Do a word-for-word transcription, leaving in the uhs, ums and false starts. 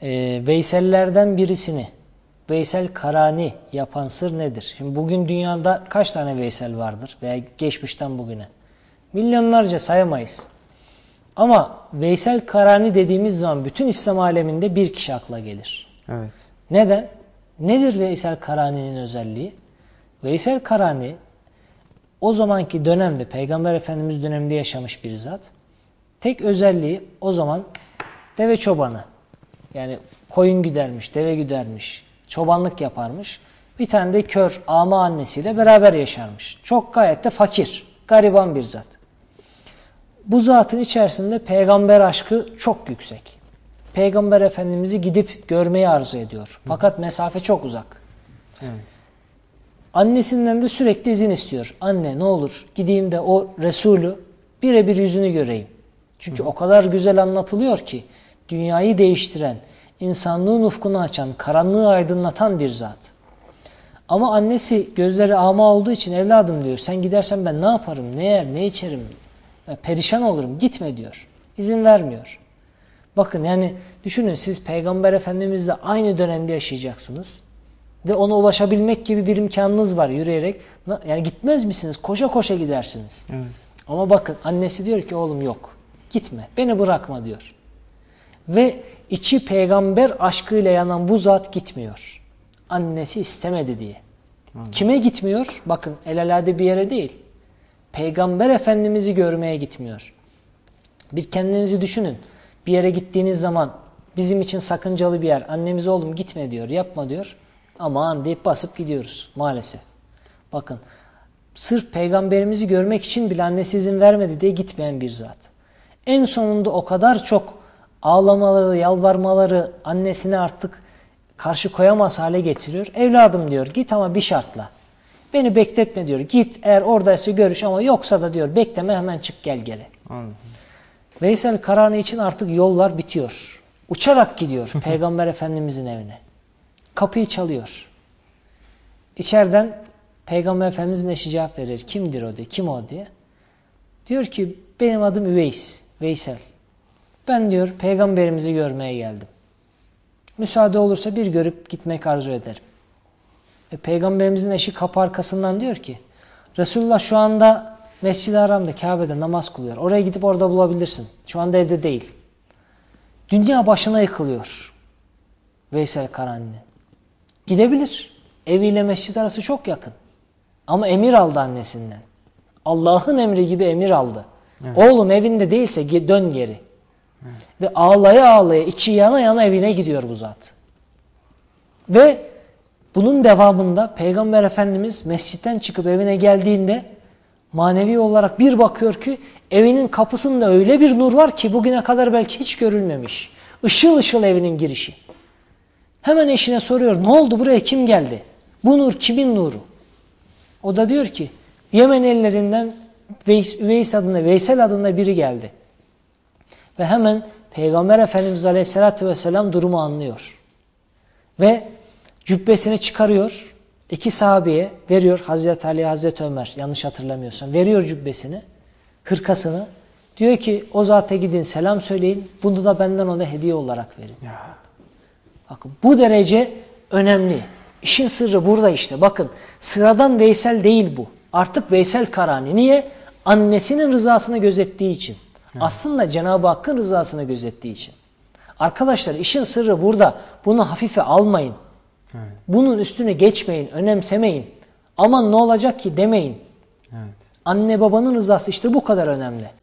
e, Veysellerden birisini Veysel Karani yapan sır nedir? Şimdi bugün dünyada kaç tane Veysel vardır veya geçmişten bugüne? Milyonlarca, sayamayız. Ama Veysel Karani dediğimiz zaman bütün İslam aleminde bir kişi akla gelir. Evet. Neden? Nedir Veysel Karani'nin özelliği? Veysel Karani o zamanki dönemde, Peygamber Efendimiz döneminde yaşamış bir zat. Tek özelliği o zaman deve çobanı. Yani koyun güdermiş, deve güdermiş, çobanlık yaparmış. Bir tane de kör, ama annesiyle beraber yaşarmış. Çok gayet de fakir, gariban bir zat. Bu zatın içerisinde peygamber aşkı çok yüksek. Peygamber Efendimiz'i gidip görmeyi arzu ediyor. Fakat mesafe çok uzak. Evet. Annesinden de sürekli izin istiyor. Anne ne olur gideyim de o Resulü birebir yüzünü göreyim. Çünkü Hı. o kadar güzel anlatılıyor ki dünyayı değiştiren, insanlığın ufkunu açan, karanlığı aydınlatan bir zat. Ama annesi gözleri ama olduğu için evladım diyor, sen gidersen ben ne yaparım, ne yer, ne içerim, perişan olurum, gitme diyor. İzin vermiyor. Bakın yani düşünün, siz Peygamber Efendimizle aynı dönemde yaşayacaksınız. Ve ona ulaşabilmek gibi bir imkanınız var yürüyerek. Yani gitmez misiniz? Koşa koşa gidersiniz. Evet. Ama bakın annesi diyor ki oğlum yok. Gitme. Beni bırakma diyor. Ve içi peygamber aşkıyla yanan bu zat gitmiyor. Annesi istemedi diye. Evet. Kime gitmiyor? Bakın elelade bir yere değil. Peygamber Efendimiz'i görmeye gitmiyor. Bir kendinizi düşünün. Bir yere gittiğiniz zaman bizim için sakıncalı bir yer. Annemiz oğlum gitme diyor, yapma diyor. Aman deyip basıp gidiyoruz maalesef. Bakın sırf peygamberimizi görmek için bile annesi izin vermedi diye gitmeyen bir zat. En sonunda o kadar çok ağlamaları, yalvarmaları annesine artık karşı koyamaz hale getiriyor. Evladım diyor git ama bir şartla. Beni bekletme diyor. Git eğer oradaysa görüş ama yoksa da diyor bekleme, hemen çık gel geri. Anladım. Veysel Karani için artık yollar bitiyor. Uçarak gidiyor Peygamber Efendimizin evine. Kapıyı çalıyor. İçeriden Peygamber Efendimizin eşi cevap verir. Kimdir o diye. Kim o diye. Diyor ki benim adım Üveys. Veysel. Ben diyor peygamberimizi görmeye geldim. Müsaade olursa bir görüp gitmek arzu ederim. E, Peygamberimizin eşi kapı arkasından diyor ki Resulullah şu anda Mescid-i Haram'da, Kabe'de namaz kılıyor. Oraya gidip orada bulabilirsin. Şu anda evde değil. Dünya başına yıkılıyor. Veysel Karani'nin. Gidebilir. Eviyle mescid arası çok yakın. Ama emir aldı annesinden. Allah'ın emri gibi emir aldı. Evet. Oğlum evinde değilse dön geri. Evet. Ve ağlaya ağlaya, içi yana yana evine gidiyor bu zat. Ve bunun devamında Peygamber Efendimiz mescitten çıkıp evine geldiğinde manevi olarak bir bakıyor ki evinin kapısında öyle bir nur var ki bugüne kadar belki hiç görülmemiş. Işıl ışıl evinin girişi. Hemen eşine soruyor, ne oldu, buraya kim geldi? Bu nur kimin nuru? O da diyor ki Yemen ellerinden Veys, Üveys adında, Veysel adında biri geldi. Ve hemen Peygamber Efendimiz Aleyhisselatü Vesselam durumu anlıyor. Ve cübbesini çıkarıyor, iki sahabeye veriyor, Hazreti Ali, Hazreti Ömer, yanlış hatırlamıyorsam, veriyor cübbesini, hırkasını. Diyor ki o zata gidin selam söyleyin, bunu da benden ona hediye olarak verin. Ya. Bakın bu derece önemli. İşin sırrı burada işte. Bakın sıradan Veysel değil bu. Artık Veysel Karani. Niye? Annesinin rızasını gözettiği için. Evet. Aslında Cenab-ı Hakk'ın rızasını gözettiği için. Arkadaşlar işin sırrı burada. Bunu hafife almayın. Evet. Bunun üstüne geçmeyin, önemsemeyin. Aman ne olacak ki demeyin. Evet. Anne babanın rızası işte bu kadar önemli.